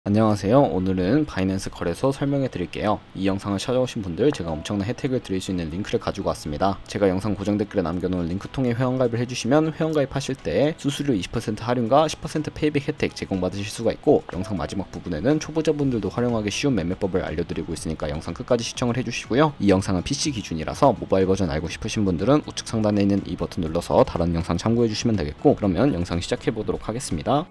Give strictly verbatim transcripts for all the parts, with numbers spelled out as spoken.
안녕하세요. 오늘은 바이낸스 거래소 설명해 드릴게요. 이 영상을 찾아오신 분들 제가 엄청난 혜택을 드릴 수 있는 링크를 가지고 왔습니다. 제가 영상 고정 댓글에 남겨놓은 링크 통해 회원가입을 해주시면 회원가입 하실 때 수수료 이십 퍼센트 할인과 십 퍼센트 페이백 혜택 제공받으실 수가 있고, 영상 마지막 부분에는 초보자분들도 활용하기 쉬운 매매법을 알려드리고 있으니까 영상 끝까지 시청을 해주시고요. 이 영상은 피씨 기준이라서 모바일 버전 알고 싶으신 분들은 우측 상단에 있는 이 버튼 눌러서 다른 영상 참고해 주시면 되겠고, 그러면 영상 시작해 보도록 하겠습니다.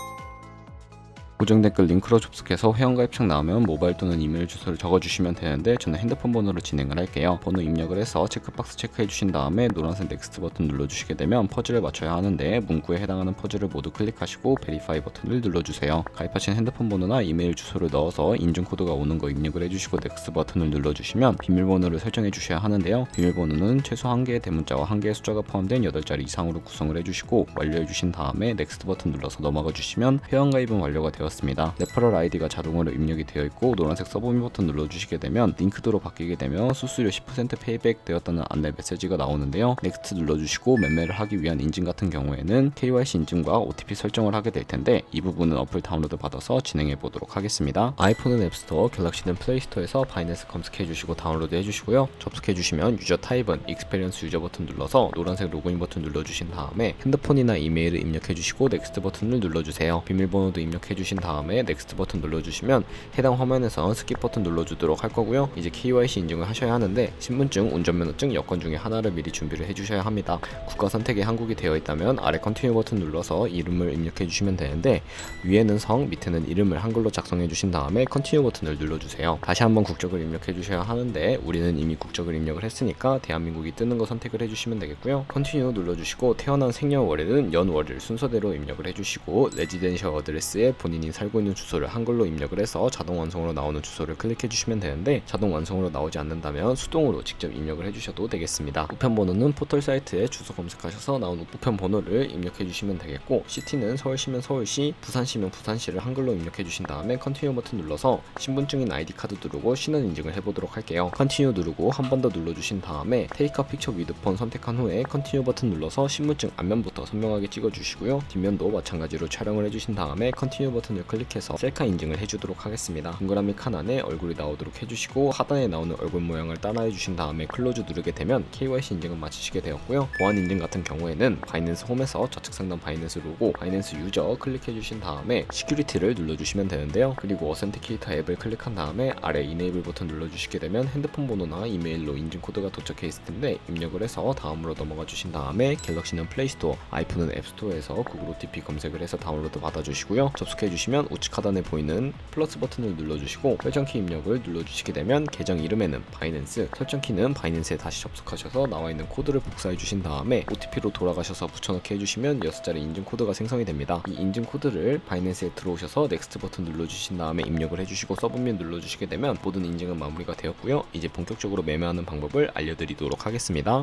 고정 댓글 링크로 접속해서 회원가입창 나오면 모바일 또는 이메일 주소를 적어주시면 되는데, 저는 핸드폰 번호로 진행을 할게요. 번호 입력을 해서 체크박스 체크해 주신 다음에 노란색 넥스트 버튼 눌러주시게 되면 퍼즐을 맞춰야 하는데, 문구에 해당하는 퍼즐을 모두 클릭하시고 베리파이 버튼을 눌러주세요. 가입하신 핸드폰 번호나 이메일 주소를 넣어서 인증 코드가 오는 거 입력을 해주시고 넥스트 버튼을 눌러주시면 비밀번호를 설정해 주셔야 하는데요. 비밀번호는 최소 한 개의 대문자와 한 개의 숫자가 포함된 여덟 자리 이상으로 구성을 해주시고 완료해 주신 다음에 넥스트 버튼 눌러서 넘어가 주시면 회원가입은 완료가 되었습니다. 레퍼럴 아이디가 자동으로 입력이 되어 있고, 노란색 서브밋 버튼 눌러주시게 되면 링크도로 바뀌게 되면 수수료 십 퍼센트 페이백 되었다는 안내 메시지가 나오는데요. 넥스트 눌러주시고 매매를 하기 위한 인증 같은 경우에는 케이와이씨 인증과 오티피 설정을 하게 될 텐데, 이 부분은 어플 다운로드 받아서 진행해 보도록 하겠습니다. 아이폰은 앱스토어, 갤럭시는 플레이스토어에서 바이낸스 검색해 주시고 다운로드 해주시고요. 접속해 주시면 유저 타입은 익스페리언스 유저 버튼 눌러서 노란색 로그인 버튼 눌러주신 다음에 핸드폰이나 이메일을 입력해 주시고 넥스트 버튼을 눌러주세요. 비밀번호도 입력해 주신 다음에 넥스트 버튼 눌러주시면 해당 화면에서 스킵 버튼 눌러주도록 할 거고요. 이제 케이와이씨 인증을 하셔야 하는데, 신분증, 운전면허증, 여권 중에 하나를 미리 준비를 해주셔야 합니다. 국가 선택에 한국이 되어 있다면 아래 컨티뉴 버튼 눌러서 이름을 입력해 주시면 되는데, 위에는 성, 밑에는 이름을 한글로 작성해 주신 다음에 컨티뉴 버튼을 눌러주세요. 다시 한번 국적을 입력해 주셔야 하는데, 우리는 이미 국적을 입력을 했으니까 대한민국이 뜨는 거 선택을 해주시면 되겠고요. 컨티뉴 눌러주시고 태어난 생년월일은 연월일 순서대로 입력을 해주시고, 레지덴셜 어드레스에 본인이 살고 있는 주소를 한글로 입력을 해서 자동 완성으로 나오는 주소를 클릭해 주시면 되는데, 자동 완성으로 나오지 않는다면 수동으로 직접 입력을 해주셔도 되겠습니다. 우편 번호는 포털 사이트에 주소 검색하셔서 나오는 우편 번호를 입력해 주시면 되겠고, 시티는 서울시면 서울시, 부산시면 부산시를 한글로 입력해 주신 다음에 컨티뉴 버튼 눌러서 신분증인 아이디 카드 누르고 신원 인증을 해보도록 할게요. 컨티뉴 누르고 한 번 더 눌러주신 다음에 테이크 픽처 위드 폰 선택한 후에 컨티뉴 버튼 눌러서 신분증 앞면부터 선명하게 찍어주시고요. 뒷면도 마찬가지로 촬영을 해주신 다음에 컨티뉴 버튼을 클릭해서 셀카 인증을 해주도록 하겠습니다. 동그라미 칸 안에 얼굴이 나오도록 해주시고, 하단에 나오는 얼굴 모양을 따라해 주신 다음에 클로즈 누르게 되면 케이와이씨 인증은 마치시게 되었고요. 보안 인증 같은 경우에는 바이낸스 홈에서 좌측 상단 바이낸스 로고, 바이낸스 유저 클릭해 주신 다음에 시큐리티를 눌러주시면 되는데요. 그리고 어센티케이터 앱을 클릭한 다음에 아래 이네이블 버튼 눌러주시게 되면 핸드폰 번호나 이메일로 인증 코드가 도착해 있을 텐데, 입력을 해서 다음으로 넘어가 주신 다음에 갤럭시는 플레이스토어, 아이폰은 앱스토어에서 구글 오티피 검색을 해서 다운로드 받아주시고요. 접속해 주시면 우측 하단에 보이는 플러스 버튼을 눌러주시고 설정키 입력을 눌러주시게 되면 계정 이름에는 바이낸스, 설정키는 바이낸스에 다시 접속하셔서 나와있는 코드를 복사해 주신 다음에 오티피로 돌아가셔서 붙여넣기 해주시면 여섯 자리 인증 코드가 생성이 됩니다. 이 인증 코드를 바이낸스에 들어오셔서 넥스트 버튼 눌러주신 다음에 입력을 해주시고 서브밋 눌러주시게 되면 모든 인증은 마무리가 되었고요. 이제 본격적으로 매매하는 방법을 알려드리도록 하겠습니다.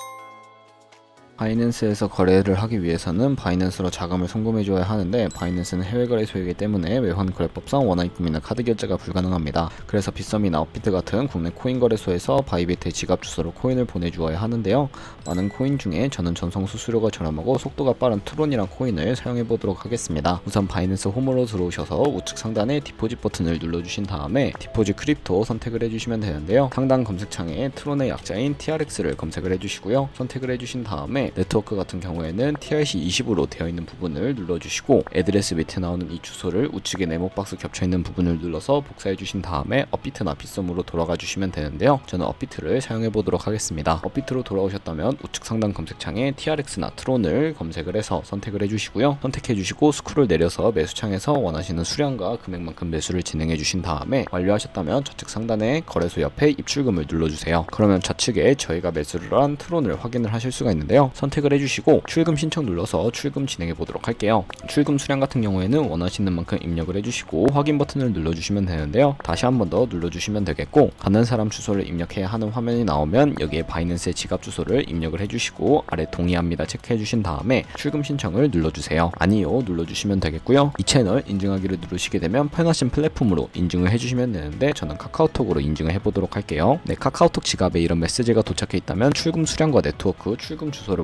바이낸스에서 거래를 하기 위해서는 바이낸스로 자금을 송금해 줘야 하는데, 바이낸스는 해외 거래소이기 때문에 외환 거래법상 원화입금이나 카드 결제가 불가능합니다. 그래서 빗썸이나 업비트 같은 국내 코인 거래소에서 바이비트의 지갑 주소로 코인을 보내주어야 하는데요. 많은 코인 중에 저는 전송 수수료가 저렴하고 속도가 빠른 트론이란 코인을 사용해 보도록 하겠습니다. 우선 바이낸스 홈으로 들어오셔서 우측 상단에 디포짓 버튼을 눌러주신 다음에 디포짓 크립토 선택을 해주시면 되는데요. 상단 검색창에 트론의 약자인 티알엑스를 검색을 해주시고요. 선택을 해주신 다음에 네트워크 같은 경우에는 티알씨 이십으로 되어 있는 부분을 눌러주시고, 애드레스 밑에 나오는 이 주소를 우측에 네모박스 겹쳐있는 부분을 눌러서 복사해 주신 다음에 업비트나 빗썸으로 돌아가 주시면 되는데요. 저는 업비트를 사용해 보도록 하겠습니다. 업비트로 돌아오셨다면 우측 상단 검색창에 티알엑스나 트론을 검색을 해서 선택을 해주시고요. 선택해 주시고 스크롤 내려서 매수창에서 원하시는 수량과 금액만큼 매수를 진행해 주신 다음에 완료하셨다면 좌측 상단에 거래소 옆에 입출금을 눌러주세요. 그러면 좌측에 저희가 매수를 한 트론을 확인을 하실 수가 있는데요. 선택을 해주시고 출금 신청 눌러서 출금 진행해 보도록 할게요. 출금 수량 같은 경우에는 원하시는 만큼 입력을 해주시고 확인 버튼을 눌러주시면 되는데요. 다시 한 번 더 눌러주시면 되겠고, 가는 사람 주소를 입력해야 하는 화면이 나오면 여기에 바이낸스의 지갑 주소를 입력을 해주시고 아래 동의합니다 체크해 주신 다음에 출금 신청을 눌러주세요. 아니요 눌러주시면 되겠고요. 이 채널 인증하기를 누르시게 되면 편하신 플랫폼으로 인증을 해주시면 되는데, 저는 카카오톡으로 인증을 해보도록 할게요. 네, 카카오톡 지갑에 이런 메시지가 도착해 있다면 출금 수량과 네트워크, 출금 주소를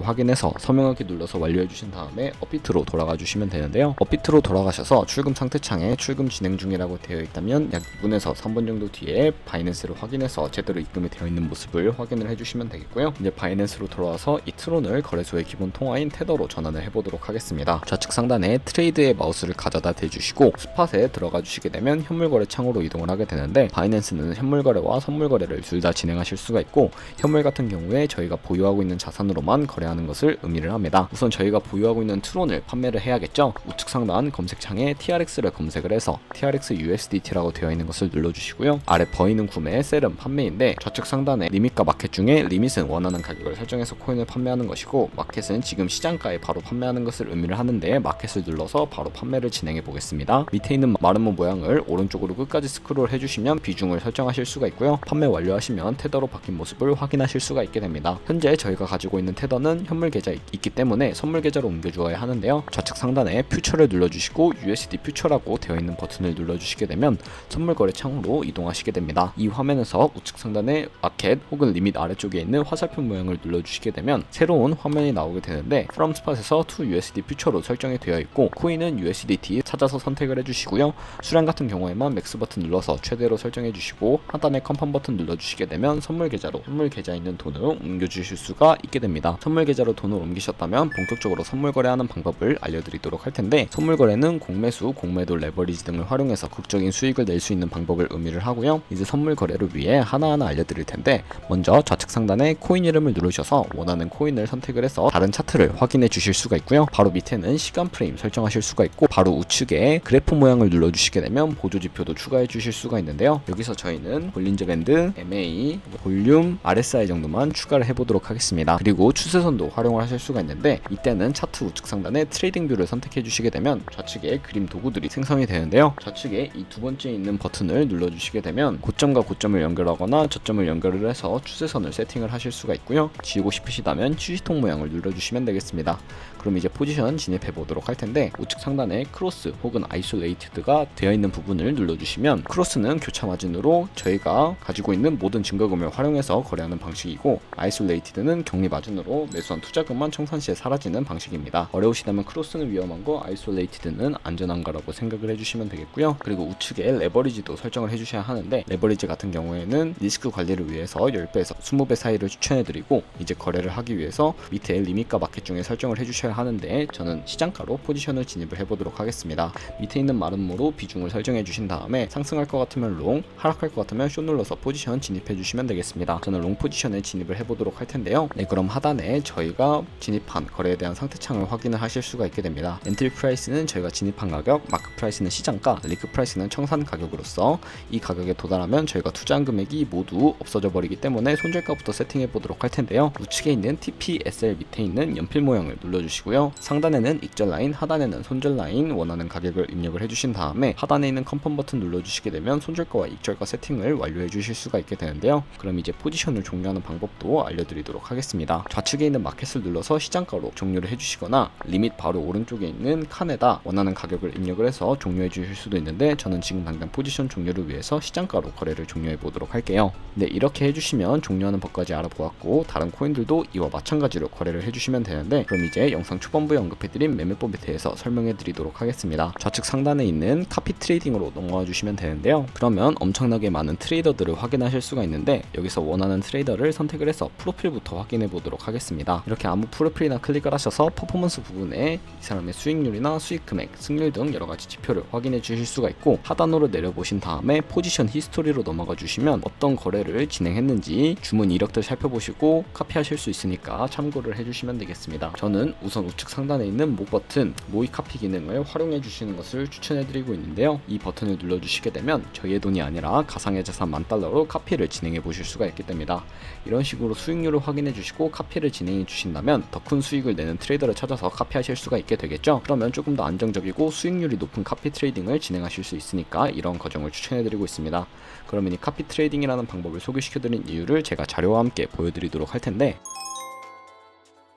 정보를 확인해서 서명하기 눌러서 완료해 주신 다음에 업비트로 돌아가 주시면 되는데요. 업비트로 돌아가셔서 출금 상태창에 출금 진행 중이라고 되어 있다면 약 이 분에서 삼 분 정도 뒤에 바이낸스를 확인해서 제대로 입금이 되어 있는 모습을 확인을 해주시면 되겠고요. 이제 바이낸스로 돌아와서 이 트론을 거래소의 기본 통화인 테더로 전환을 해보도록 하겠습니다. 좌측 상단에 트레이드의 마우스를 가져다 대주시고 스팟에 들어가 주시게 되면 현물거래 창으로 이동을 하게 되는데, 바이낸스는 현물거래와 선물거래를 둘 다 진행하실 수가 있고, 현물 같은 경우에 저희가 보유하고 있는 자산으로만 거래하는 것을 의미를 합니다. 우선 저희가 보유하고 있는 트론을 판매를 해야겠죠. 우측 상단 검색창에 티알엑스를 검색을 해서 티알엑스 유에스디티라고 되어 있는 것을 눌러주시고요. 아래 버이는 구매, 셀은 판매인데, 좌측 상단에 리밋과 마켓 중에 리밋은 원하는 가격을 설정해서 코인을 판매하는 것이고, 마켓은 지금 시장가에 바로 판매하는 것을 의미를 하는데, 마켓을 눌러서 바로 판매를 진행해 보겠습니다. 밑에 있는 마름모 모양을 오른쪽으로 끝까지 스크롤 해주시면 비중을 설정하실 수가 있고요. 판매 완료하시면 테더로 바뀐 모습을 확인하실 수가 있게 됩니다. 현재 저희가 가지고 있는 테더는 현물 계좌 있기 때문에 선물 계좌로 옮겨주어야 하는데요. 좌측 상단에 퓨처를 눌러주시고 유에스디 퓨처라고 되어 있는 버튼을 눌러주시게 되면 선물 거래 창으로 이동하시게 됩니다. 이 화면에서 우측 상단에 마켓 혹은 리밋 아래쪽에 있는 화살표 모양을 눌러주시게 되면 새로운 화면이 나오게 되는데, from spot에서 to 유에스디 퓨처로 설정이 되어 있고, 코인은 유에스디티 찾아서 선택을 해주시고요. 수량 같은 경우에만 맥스 버튼 눌러서 최대로 설정해 주시고, 하단에 컨펌 버튼 눌러주시게 되면 선물 계좌로 선물 계좌에 있는 돈을 옮겨주실 수가 있게 됩니다. 선물 계좌로 돈을 옮기셨다면 본격적으로 선물 거래하는 방법을 알려드리도록 할 텐데, 선물 거래는 공매수, 공매도, 레버리지 등을 활용해서 극적인 수익을 낼 수 있는 방법을 의미를 하고요. 이제 선물 거래를 위해 하나하나 알려드릴 텐데, 먼저 좌측 상단에 코인 이름을 누르셔서 원하는 코인을 선택을 해서 다른 차트를 확인해 주실 수가 있고요. 바로 밑에는 시간 프레임 설정하실 수가 있고, 바로 우측에 그래프 모양을 눌러주시게 되면 보조 지표도 추가해 주실 수가 있는데요. 여기서 저희는 볼린저 밴드, 엠에이, 볼륨, 알에스아이 정도만 추가를 해보도록 하겠습니다. 그리고 추세선도 활용을 하실 수가 있는데, 이때는 차트 우측 상단에 트레이딩 뷰를 선택해 주시게 되면 좌측에 그림 도구들이 생성이 되는데요. 좌측에 이 두 번째 있는 버튼을 눌러주시게 되면 고점과 고점을 연결하거나 저점을 연결을 해서 추세선을 세팅을 하실 수가 있고요. 지우고 싶으시다면 휴지통 모양을 눌러주시면 되겠습니다. 그럼 이제 포지션 진입해 보도록 할 텐데, 우측 상단에 크로스 혹은 아이솔레이티드가 되어 있는 부분을 눌러주시면, 크로스는 교차 마진으로 저희가 가지고 있는 모든 증거금을 활용해서 거래하는 방식이고, 아이솔레이티드는 격리 마진으로 매수한 투자금만 청산 시에 사라지는 방식입니다. 어려우시다면 크로스는 위험한 거, 아이솔레이티드는 안전한 거라고 생각을 해주시면 되겠고요. 그리고 우측에 레버리지도 설정을 해주셔야 하는데, 레버리지 같은 경우에는 리스크 관리를 위해서 십 배에서 이십 배 사이를 추천해드리고, 이제 거래를 하기 위해서 밑에 리밋과 마켓 중에 설정을 해주셔야 하는데, 저는 시장가로 포지션을 진입을 해보도록 하겠습니다. 밑에 있는 마름모로 비중을 설정해 주신 다음에 상승할 것 같으면 롱, 하락할 것 같으면 숏 눌러서 포지션 진입해 주시면 되겠습니다. 저는 롱 포지션에 진입을 해보도록 할 텐데요. 네, 그럼 하단에 저희가 진입한 거래에 대한 상태창을 확인을 하실 수가 있게 됩니다. 엔트리 프라이스는 저희가 진입한 가격, 마크 프라이스는 시장가, 리크 프라이스는 청산 가격으로서 이 가격에 도달하면 저희가 투자한 금액이 모두 없어져 버리기 때문에 손절가부터 세팅해 보도록 할 텐데요. 우측에 있는 티피에스엘 밑에 있는 연필 모양을 눌러주시고요. 상단에는 익절 라인, 하단에는 손절 라인, 원하는 가격을 입력을 해주신 다음에 하단에 있는 컨펌 버튼 눌러주시게 되면 손절가와 익절가 세팅을 완료해 주실 수가 있게 되는데요. 그럼 이제 포지션을 종료하는 방법도 알려드리도록 하겠습니다. 좌측에 있는 마켓을 눌러서 시장가로 종료를 해주시거나, 리밋 바로 오른쪽에 있는 칸에다 원하는 가격을 입력을 해서 종료해 주실 수도 있는데, 저는 지금 당장 포지션 종료를 위해서 시장가로 거래를 종료해 보도록 할게요. 네, 이렇게 해주시면 종료하는 법까지 알아보았고, 다른 코인들도 이와 마찬가지로 거래를 해주시면 되는데, 그럼 이제 영상 초반부에 언급해드린 매매법에 대해서 설명해 드리도록 하겠습니다. 좌측 상단에 있는 카피 트레이딩으로 넘어와 주시면 되는데요. 그러면 엄청나게 많은 트레이더들을 확인하실 수가 있는데, 여기서 원하는 트레이더를 선택을 해서 프로필부터 확인해 보도록 하겠습니다. 이렇게 아무 프로필이나 클릭을 하셔서 퍼포먼스 부분에 이 사람의 수익률이나 수익 금액, 승률 등 여러가지 지표를 확인해 주실 수가 있고, 하단으로 내려보신 다음에 포지션 히스토리로 넘어가 주시면 어떤 거래를 진행했는지 주문 이력들 살펴보시고 카피하실 수 있으니까 참고를 해주시면 되겠습니다. 저는 우선 우측 상단에 있는 목 버튼, 모의 카피 기능을 활용해 주시는 것을 추천해 드리고 있는데요. 이 버튼을 눌러 주시게 되면 저희의 돈이 아니라 가상의 자산 만 달러로 카피를 진행해 보실 수가 있게 됩니다. 이런 식으로 수익률을 확인해 주시고 카피를 진행해 주신다면 더 큰 수익을 내는 트레이더를 찾아서 카피하실 수가 있게 되겠죠. 그러면 조금 더 안정적이고 수익률이 높은 카피 트레이딩을 진행하실 수 있으니까 이런 과정을 추천해 드리고 있습니다. 그러면 이 카피 트레이딩이라는 방법을 소개시켜 드린 이유를 제가 자료와 함께 보여드리도록 할 텐데,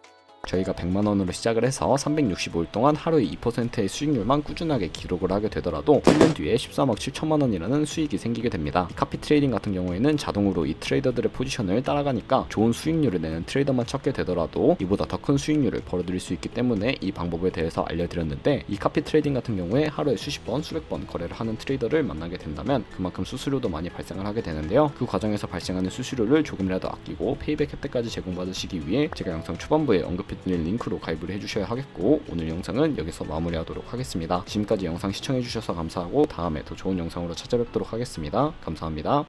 저희가 백만 원으로 시작을 해서 삼백육십오 일 동안 하루에 이 퍼센트의 수익률만 꾸준하게 기록을 하게 되더라도 일 년 뒤에 십삼억 칠천만 원이라는 수익이 생기게 됩니다. 카피 트레이딩 같은 경우에는 자동으로 이 트레이더들의 포지션을 따라가니까 좋은 수익률을 내는 트레이더만 찾게 되더라도 이보다 더 큰 수익률을 벌어들일 수 있기 때문에 이 방법에 대해서 알려드렸는데, 이 카피 트레이딩 같은 경우에 하루에 수십 번 수백 번 거래를 하는 트레이더를 만나게 된다면 그만큼 수수료도 많이 발생을 하게 되는데요. 그 과정에서 발생하는 수수료를 조금이라도 아끼고 페이백 혜택까지 제공받으시기 위해 제가 영상 초반부에 언급해드린 링크로 가입을 해주셔야 하겠고, 오늘 영상은 여기서 마무리하도록 하겠습니다. 지금까지 영상 시청해주셔서 감사하고 다음에 더 좋은 영상으로 찾아뵙도록 하겠습니다. 감사합니다.